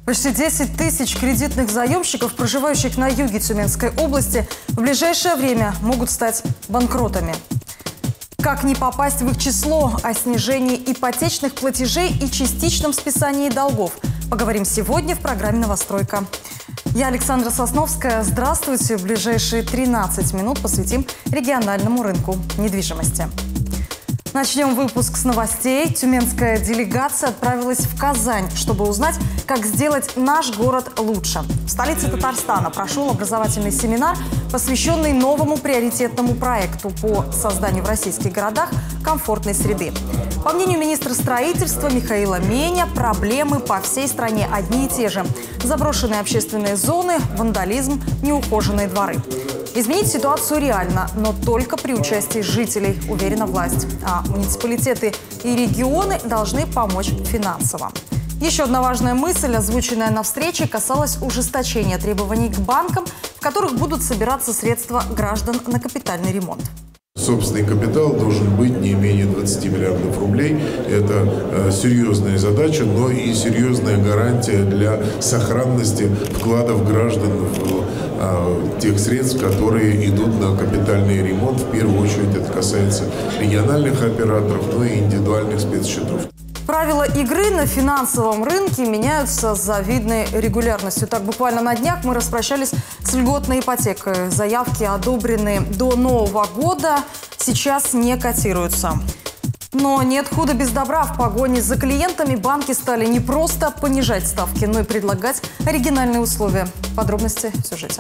Почти 10 тысяч кредитных заемщиков, проживающих на юге Тюменской области, в ближайшее время могут стать банкротами. Как не попасть в их число, о снижении ипотечных платежей и частичном списании долгов поговорим сегодня в программе «Новостройка». Я Александра Сосновская. Здравствуйте. В ближайшие 13 минут посвятим региональному рынку недвижимости. Начнем выпуск с новостей. Тюменская делегация отправилась в Казань, чтобы узнать, как сделать наш город лучше. В столице Татарстана прошел образовательный семинар, посвященный новому приоритетному проекту по созданию в российских городах комфортной среды. По мнению министра строительства Михаила Меня, проблемы по всей стране одни и те же. Заброшенные общественные зоны, вандализм, неухоженные дворы. Изменить ситуацию реально, но только при участии жителей, уверена власть. А муниципалитеты и регионы должны помочь финансово. Еще одна важная мысль, озвученная на встрече, касалась ужесточения требований к банкам, в которых будут собираться средства граждан на капитальный ремонт. Собственный капитал должен быть не менее 20 миллиардов рублей. Это серьезная задача, но и серьезная гарантия для сохранности вкладов граждан в тех средств, которые идут на капитальный ремонт. В первую очередь это касается региональных операторов, но и индивидуальных спецсчетов. Правила игры на финансовом рынке меняются с завидной регулярностью. Так, буквально на днях мы распрощались с льготной ипотекой. Заявки, одобренные до Нового года, сейчас не котируются. Но нет худа без добра. В погоне за клиентами банки стали не просто понижать ставки, но и предлагать оригинальные условия. Подробности в сюжете.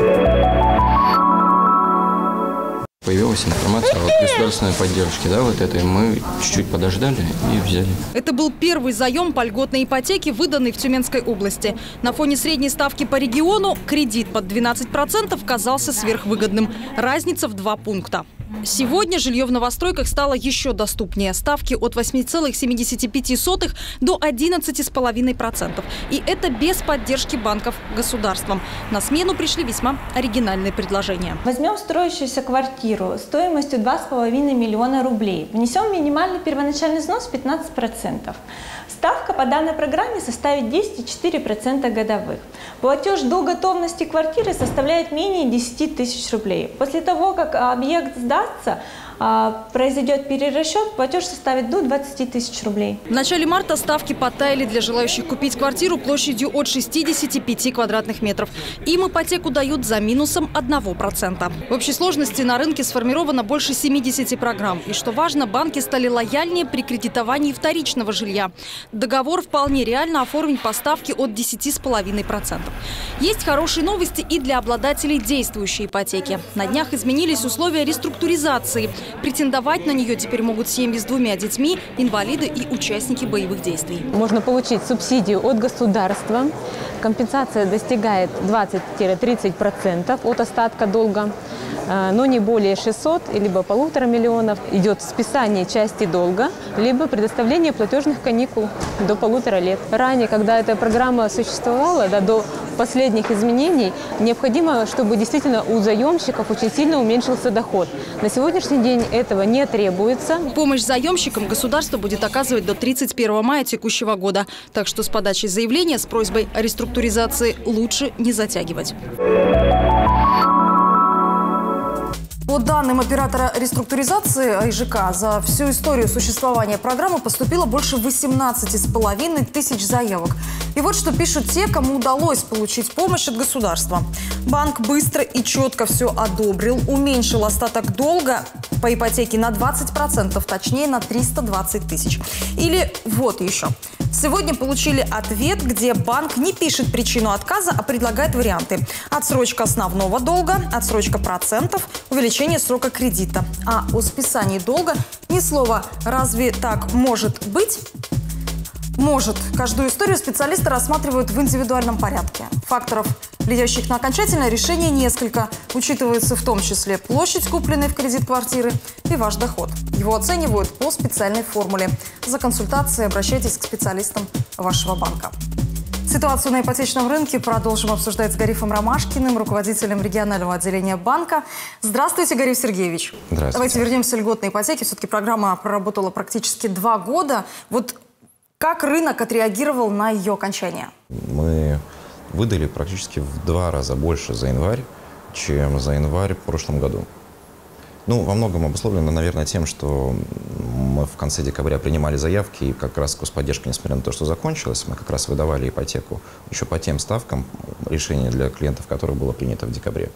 Появилась информация о государственной поддержке, вот этой. Мы чуть-чуть подождали и взяли. Это был первый заем по льготной ипотеке, выданный в Тюменской области. На фоне средней ставки по региону кредит под 12% казался сверхвыгодным. Разница в 2 пункта. Сегодня жилье в новостройках стало еще доступнее. Ставки от 8,75 до 11,5%. И это без поддержки банков государством. На смену пришли весьма оригинальные предложения. Возьмем строящуюся квартиру стоимостью 2,5 миллиона рублей. Внесем минимальный первоначальный взнос 15%. Ставка по данной программе составит 10,4% годовых. Платеж до готовности квартиры составляет менее 10 тысяч рублей. После того, как объект сдастся, произойдет перерасчет, платеж составит до 20 тысяч рублей. В начале марта ставки подтаяли для желающих купить квартиру площадью от 65 квадратных метров. Им ипотеку дают за минусом 1%. В общей сложности на рынке сформировано больше 70 программ. И что важно, банки стали лояльнее при кредитовании вторичного жилья. Договор вполне реально оформить по ставке от 10,5%. Есть хорошие новости и для обладателей действующей ипотеки. На днях изменились условия реструктуризации. Претендовать на нее теперь могут семьи с 2 детьми, инвалиды и участники боевых действий. Можно получить субсидию от государства. Компенсация достигает 20-30% от остатка долга, но не более 600 либо 1,5 миллиона. Идет списание части долга, либо предоставление платежных каникул до 1,5 лет. Ранее, когда эта программа существовала, до последних изменений, необходимо, чтобы действительно у заемщиков очень сильно уменьшился доход. На сегодняшний день этого не требуется. Помощь заемщикам государство будет оказывать до 31 мая текущего года. Так что с подачей заявления с просьбой о реструктуризации лучше не затягивать. По данным оператора реструктуризации АИЖК, за всю историю существования программы поступило больше 18,5 тысяч заявок. И вот что пишут те, кому удалось получить помощь от государства. Банк быстро и четко все одобрил, уменьшил остаток долга по ипотеке на 20%, точнее на 320 тысяч. Или вот еще. Сегодня получили ответ, где банк не пишет причину отказа, а предлагает варианты. Отсрочка основного долга, отсрочка процентов, увеличение срока кредита. А о списании долга ни слова. Разве так может быть? Может. Каждую историю специалисты рассматривают в индивидуальном порядке. Факторов, влияющих на окончательное решение, несколько. Учитывается в том числе площадь, купленной в кредит квартиры, и ваш доход. Его оценивают по специальной формуле. За консультацией обращайтесь к специалистам вашего банка. Ситуацию на ипотечном рынке продолжим обсуждать с Гарифом Ромашкиным, руководителем регионального отделения банка. Здравствуйте, Гариф Сергеевич. Здравствуйте. Давайте вернемся к льготной ипотеке. Все-таки программа проработала практически 2 года. Вот Как рынок отреагировал на ее окончание? Мы выдали практически в 2 раза больше за январь, чем за январь в прошлом году. Ну, во многом обусловлено, наверное, тем, что мы в конце декабря принимали заявки, и как раз господдержка, несмотря на то, что закончилась, мы как раз выдавали ипотеку еще по тем ставкам, решение для клиентов которых было принято в декабре.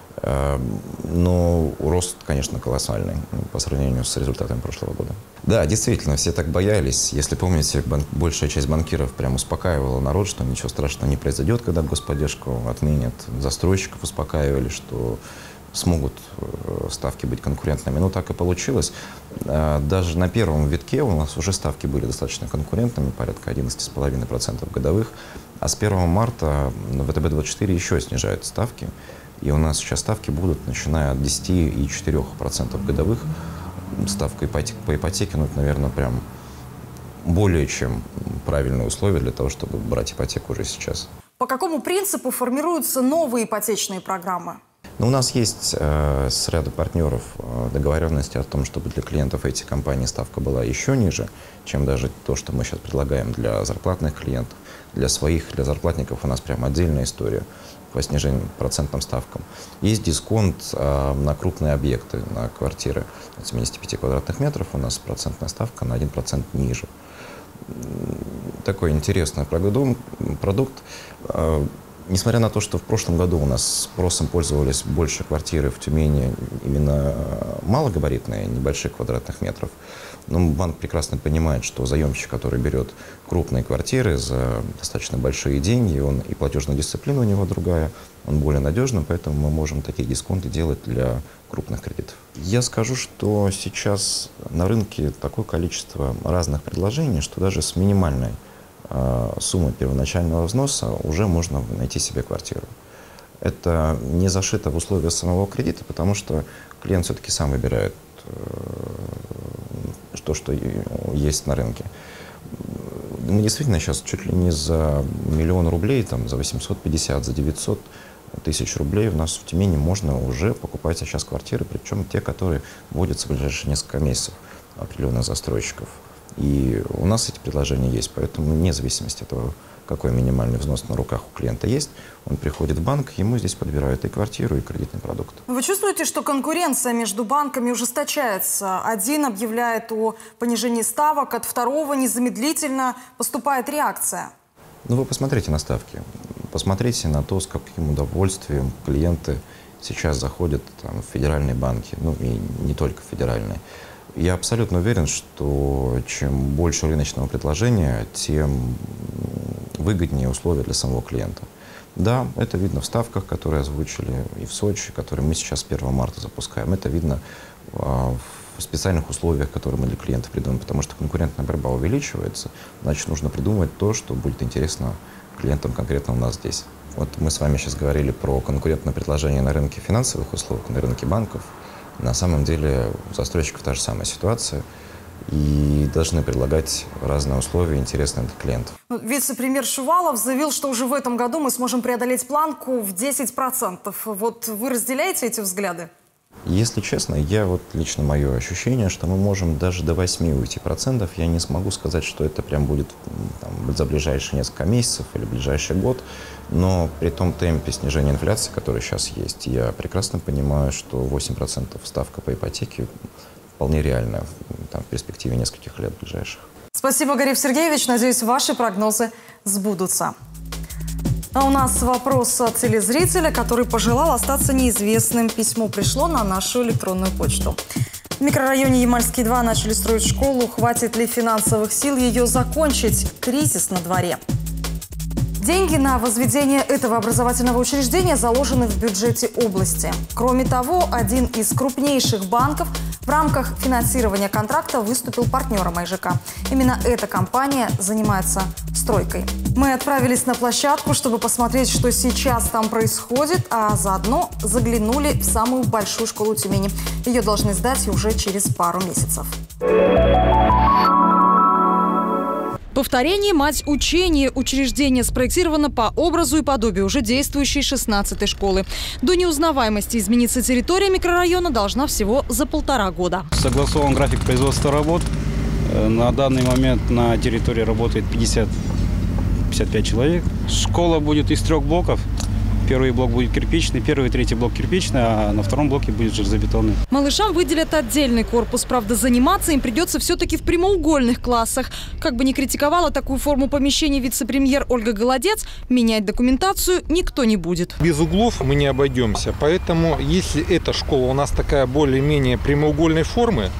Но рост, конечно, колоссальный по сравнению с результатами прошлого года. Да, действительно, все так боялись. Если помните, большая часть банкиров прям успокаивала народ, что ничего страшного не произойдет, когда господдержку отменят. Застройщиков успокаивали, что смогут ставки быть конкурентными. Но так и получилось. Даже на первом витке у нас уже ставки были достаточно конкурентными, порядка 11,5% годовых. А с 1 марта ВТБ-24 еще снижают ставки. И у нас сейчас ставки будут, начиная от 10,4% годовых. Ставка по ипотеке, ну, это, наверное, прям более чем правильные условия для того, чтобы брать ипотеку уже сейчас. По какому принципу формируются новые ипотечные программы? Но у нас есть с рядом партнеров договоренности о том, чтобы для клиентов этих компаний ставка была еще ниже, чем даже то, что мы сейчас предлагаем для зарплатных клиентов. Для зарплатников у нас прям отдельная история по снижению процентным ставкам. Есть дисконт на крупные объекты, на квартиры от 75 квадратных метров. У нас процентная ставка на 1% ниже. Такой интересный продукт. Несмотря на то, что в прошлом году у нас спросом пользовались больше квартиры в Тюмени, именно малогабаритные, небольших квадратных метров, но банк прекрасно понимает, что заемщик, который берет крупные квартиры за достаточно большие деньги, он и платежная дисциплина у него другая, он более надежный, поэтому мы можем такие дисконты делать для крупных кредитов. Я скажу, что сейчас на рынке такое количество разных предложений, что даже с минимальной суммы первоначального взноса уже можно найти себе квартиру. Это не зашито в условия самого кредита, потому что клиент все-таки сам выбирает то, что есть на рынке. Мы действительно сейчас чуть ли не за 1 000 000 рублей, там, за 850, за 900 тысяч рублей у нас в Тюмени можно уже покупать сейчас квартиры, причем те, которые вводятся в ближайшие несколько месяцев определенных застройщиков. И у нас эти предложения есть, поэтому вне зависимости от того, какой минимальный взнос на руках у клиента есть, он приходит в банк, ему здесь подбирают и квартиру, и кредитный продукт. Вы чувствуете, что конкуренция между банками ужесточается? Один объявляет о понижении ставок, от второго незамедлительно поступает реакция. Ну, вы посмотрите на ставки, посмотрите на то, с каким удовольствием клиенты сейчас заходят там, в федеральные банки, ну и не только федеральные. Я абсолютно уверен, что чем больше рыночного предложения, тем выгоднее условия для самого клиента. Да, это видно в ставках, которые озвучили, и в Сочи, которые мы сейчас с 1 марта запускаем. Это видно в специальных условиях, которые мы для клиентов придумаем, потому что конкурентная борьба увеличивается. Значит, нужно придумать то, что будет интересно клиентам конкретно у нас здесь. Вот мы с вами сейчас говорили про конкурентное предложение на рынке финансовых услуг, на рынке банков. На самом деле у застройщиков та же самая ситуация. И должны предлагать разные условия, интересные для клиентов. Вице-премьер Шувалов заявил, что уже в этом году мы сможем преодолеть планку в 10%. Вот вы разделяете эти взгляды? Если честно, лично мое ощущение, что мы можем даже до 8 уйти процентов. Я не смогу сказать, что это прям будет за ближайшие несколько месяцев или ближайший год. Но при том темпе снижения инфляции, который сейчас есть, я прекрасно понимаю, что 8% ставка по ипотеке вполне реально в перспективе нескольких лет ближайших. Спасибо, Гариф Сергеевич. Надеюсь, ваши прогнозы сбудутся. А у нас вопрос от телезрителя, который пожелал остаться неизвестным. Письмо пришло на нашу электронную почту. В микрорайоне Ямальский-2 начали строить школу. Хватит ли финансовых сил ее закончить? Кризис на дворе. Деньги на возведение этого образовательного учреждения заложены в бюджете области. Кроме того, один из крупнейших банков в рамках финансирования контракта выступил партнером АИЖК. Именно эта компания занимается стройкой. Мы отправились на площадку, чтобы посмотреть, что сейчас там происходит, а заодно заглянули в самую большую школу Тюмени. Ее должны сдать уже через пару месяцев. Повторение – мать учения. Учреждение спроектировано по образу и подобию уже действующей 16-й школы. До неузнаваемости измениться территория микрорайона должна всего за 1,5 года. Согласован график производства работ. На данный момент на территории работает 50-55 человек. Школа будет из 3 блоков. Первый блок будет кирпичный, первый и третий блок кирпичный, а на втором блоке будет железобетонный. Малышам выделят отдельный корпус. Правда, заниматься им придется все-таки в прямоугольных классах. Как бы ни критиковала такую форму помещений вице-премьер Ольга Голодец, менять документацию никто не будет. Без углов мы не обойдемся. Поэтому, если эта школа у нас такая более-менее прямоугольной формы,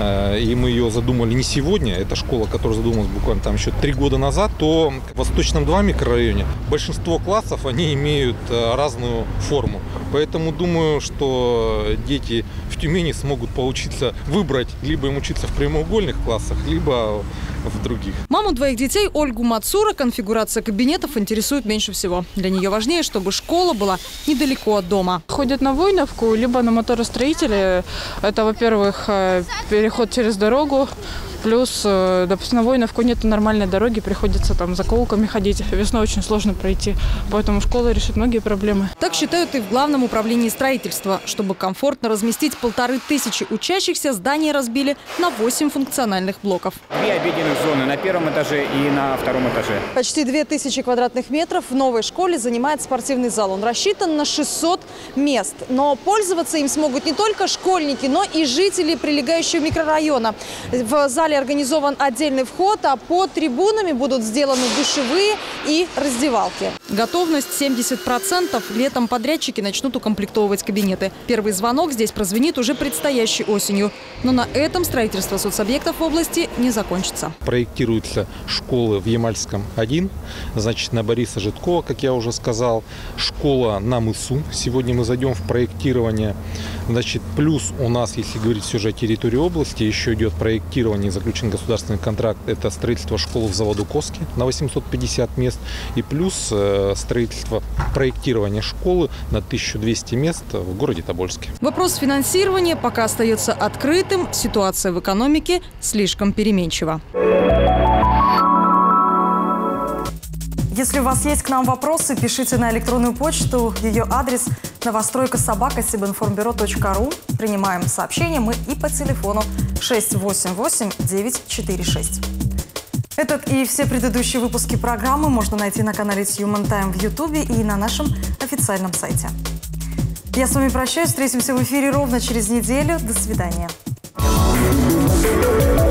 и мы ее задумали не сегодня, это школа, которая задумалась буквально там еще 3 года назад, то в Восточном 2 микрорайоне большинство классов, они имеют разную форму. Поэтому думаю, что дети в Тюмени смогут выбрать, либо им учиться в прямоугольных классах, либо в других. Маму 2 детей Ольгу Мацура конфигурация кабинетов интересует меньше всего. Для нее важнее, чтобы школа была недалеко от дома. Ходят на Войновку, либо на моторостроителе. Это, во-первых, переход через дорогу. Плюс, допустим, на Войновку нет нормальной дороги, приходится там закоулками ходить. Весной очень сложно пройти, поэтому школа решит многие проблемы. Так считают и в Главном управлении строительства. Чтобы комфортно разместить 1500 учащихся, здание разбили на 8 функциональных блоков. 2 обеденных зоны на 1-м этаже и на 2-м этаже. Почти 2000 квадратных метров в новой школе занимает спортивный зал. Он рассчитан на 600 мест. Но пользоваться им смогут не только школьники, но и жители прилегающего микрорайона. В зале организован отдельный вход, а под трибунами будут сделаны душевые и раздевалки. Готовность 70%. Летом подрядчики начнут укомплектовывать кабинеты. Первый звонок здесь прозвенит уже предстоящей осенью. Но на этом строительство соцобъектов в области не закончится. Проектируются школы в Ямальском 1, значит, на Бориса Житкова, как я уже сказал, школа на Мысу. Сегодня мы зайдем в проектирование. Значит, плюс у нас, если говорить все же о территории области, еще идет проектирование, заключен государственный контракт, это строительство школы в Заводокоске на 850 мест и плюс строительство, проектирование школы на 1200 мест в городе Тобольске. Вопрос финансирования пока остается открытым. Ситуация в экономике слишком переменчива. Если у вас есть к нам вопросы, пишите на электронную почту. Ее адрес новостройка@сибинформбюро.ру. Принимаем сообщения мы и по телефону 688-946. Этот и все предыдущие выпуски программы можно найти на канале Human Time в Ютубе и на нашем официальном сайте. Я с вами прощаюсь. Встретимся в эфире ровно через неделю. До свидания.